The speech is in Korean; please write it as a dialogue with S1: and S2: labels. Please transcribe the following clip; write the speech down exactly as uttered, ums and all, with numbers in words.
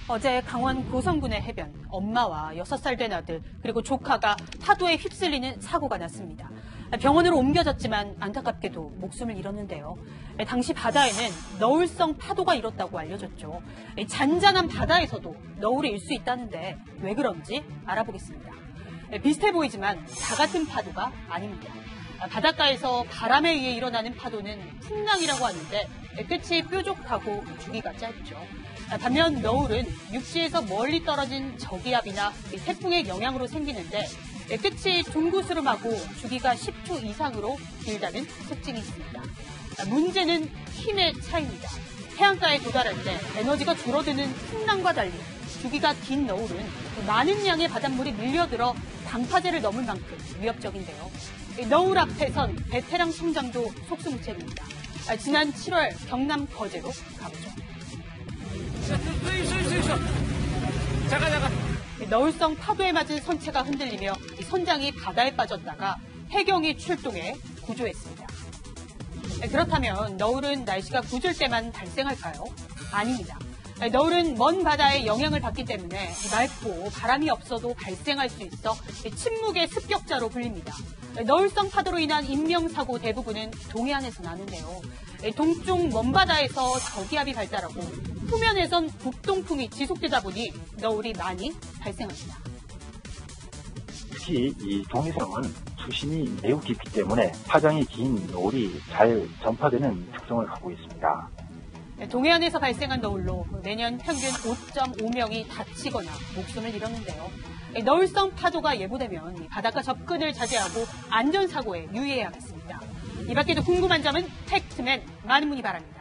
S1: 어제 강원 고성군의 해변, 엄마와 여섯 살 된 아들, 그리고 조카가 파도에 휩쓸리는 사고가 났습니다. 병원으로 옮겨졌지만 안타깝게도 목숨을 잃었는데요. 당시 바다에는 너울성 파도가 일었다고 알려졌죠. 잔잔한 바다에서도 너울이 일 수 있다는데 왜 그런지 알아보겠습니다. 비슷해 보이지만 다 같은 파도가 아닙니다. 바닷가에서 바람에 의해 일어나는 파도는 풍랑이라고 하는데 끝이 뾰족하고 주기가 짧죠. 반면 너울은 육지에서 멀리 떨어진 저기압이나 태풍의 영향으로 생기는데 끝이 둥그스름하고 주기가 십 초 이상으로 길다는 특징이 있습니다. 문제는 힘의 차이입니다. 해안가에 도달할 때 에너지가 줄어드는 풍랑과 달리 주기가 긴 너울은 많은 양의 바닷물이 밀려들어 방파제를 넘을 만큼 위협적인데요. 너울 앞에선 베테랑 성장도 속수무책입니다. 지난 칠월 경남 거제로 가보죠.
S2: 잠깐 잠깐.
S1: 너울성 파도에 맞은 선체가 흔들리며 선장이 바다에 빠졌다가 해경이 출동해 구조했습니다. 그렇다면 너울은 날씨가 궂을 때만 발생할까요? 아닙니다. 너울은 먼 바다에 영향을 받기 때문에 맑고 바람이 없어도 발생할 수 있어 침묵의 습격자로 불립니다. 너울성 파도로 인한 인명사고 대부분은 동해안에서 나는데요. 동쪽 먼바다에서 저기압이 발달하고 후면에선 북동풍이 지속되다 보니 너울이 많이 발생합니다.
S3: 특히 이 동해성은 수심이 매우 깊기 때문에 파장이 긴 너울이 잘 전파되는 특성을 갖고 있습니다.
S1: 동해안에서 발생한 너울로 매년 평균 오 점 오 명이 다치거나 목숨을 잃었는데요. 너울성 파도가 예보되면 바닷가 접근을 자제하고 안전사고에 유의해야겠습니다. 이 밖에도 궁금한 점은 팩트맨 많은 문의 바랍니다.